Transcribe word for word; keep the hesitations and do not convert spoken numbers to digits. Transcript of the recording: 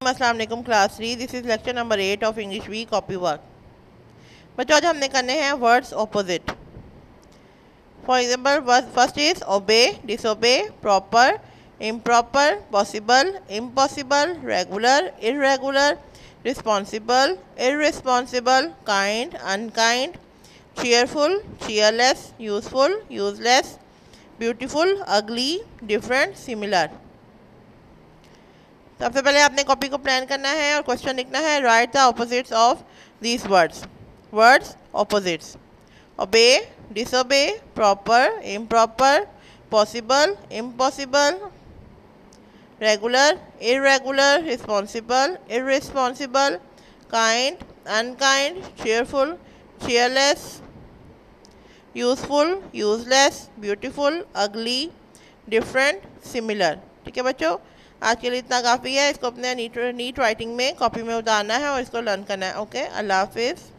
अस्सलाम वालेकुम class three. This is lecture number eight of English we copy work. बच्चों आज हमने करने हैं words opposite. For example first is obey, disobey, proper, improper, possible, impossible, regular, irregular, responsible, irresponsible, kind, unkind, cheerful, cheerless, useful, useless, beautiful, ugly, different, similar। सबसे पहले आपने copy को plan करना है और क्वेश्चन लिखना है। Write the opposites of these words. Words opposites: obey, disobey, proper, improper, possible, impossible, regular, irregular, responsible, irresponsible, kind, unkind, cheerful, cheerless, useful, useless, beautiful, ugly, different, similar. ठीक है बच्चों, आज के लिए इतना काफ़ी है। इसको अपने नीट नीट राइटिंग में कॉपी में उतारना है और इसको लर्न करना है। ओके, अल्लाह हाफिज़।